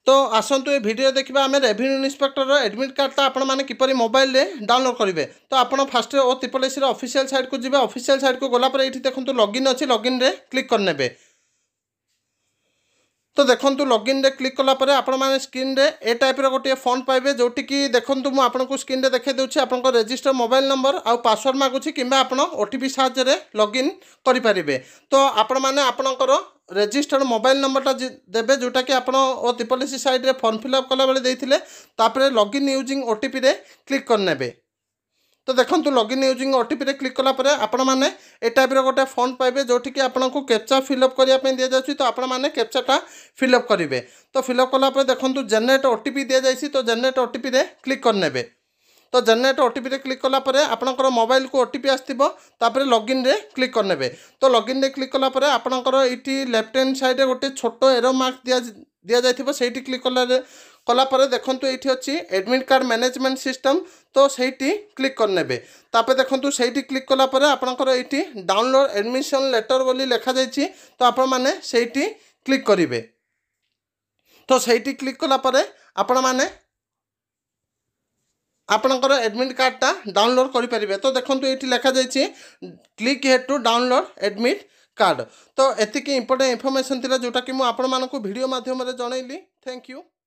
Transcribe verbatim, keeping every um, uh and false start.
तो आसतु ये वीडियो देखा आम रेवेन्यू इन्स्पेक्टर एडमिट कार्डटा आपण मैंने किपरि मोबाइल रे डाउनलोड करेंगे। तो आप fast O triple S official site को जी ऑफिशियल साइट को गलापर ये देखो लॉगिन अच्छी लॉगिन रे क्लिक करने। तो देखो लॉगिन रे क्लिक कलापर आपण मैंने स्क्रीन रे ए टाइप गोटे फॉन्ट पाइबे जोटि कि देखो मुझे आपको स्क्रीन रे देखा दूसरी आप रजिस्टर मोबाइल नंबर आउ पासवर्ड मागुची कि आप ओटीपी साहाय्य लॉगिन करें। तो आपण मैंने आपणकर रजिस्टर्ड मोबाइल नंबरटा देवे जोटा कि आप ट्रिपल एस साइट रे फॉर्म फिलअप कला बेले देते लॉगिन यूजिंग ओटीपी रे क्लिक करने। तो देखो लॉगिन यूजिंग ओटीपी रे क्लिक कलापर आपण मैंने ए टाइप गोटे फॉन्ट पाइबे जोटि कि आपको कैप्चा फिलअप करने दि जाए। तो आपण मैंने कैप्चाटा फिलअप करेंगे। तो फिलअप कलापर देखो जेनेरेट ओटीपी दि जाए। तो जेनेरेट ओटीपी रे क्लिक करने। तो जेनेरेट ओटीपी रे क्लिक कलापर आपणकर मोबाइल को ओटीपी आसपर लॉगिन रे क्लिक करने। तो लॉगिन रे क्लिक कलापर आपणकर ये लेफ्ट हैंड साइड गोटे छोट एरो मार्क दिया दि जाए से क्लिक कलापर देखो ये अच्छी एडमिट कार्ड मैनेजमेंट सिस्टम। तो सही क्लिक करने। तापर देखो सही क्लिक कलापर आपणकर ये डाउनलोड एडमिशन लेटर बोली लिखा जाइए। तो आपण मैंने सही क्लिक करेंगे। तो सही क्लिक कलापर आपण मैंने आपणकर एडमिट कार्डटा डाउनलोड करेंगे। तो देखो ये लिखा जाइए click here to download admit card. तो एतिकी इंपोर्टेंट इनफॉरमेशन थिला जोटा कि मु आपण मानकु वीडियो माध्यम रे जणैली। Thank you.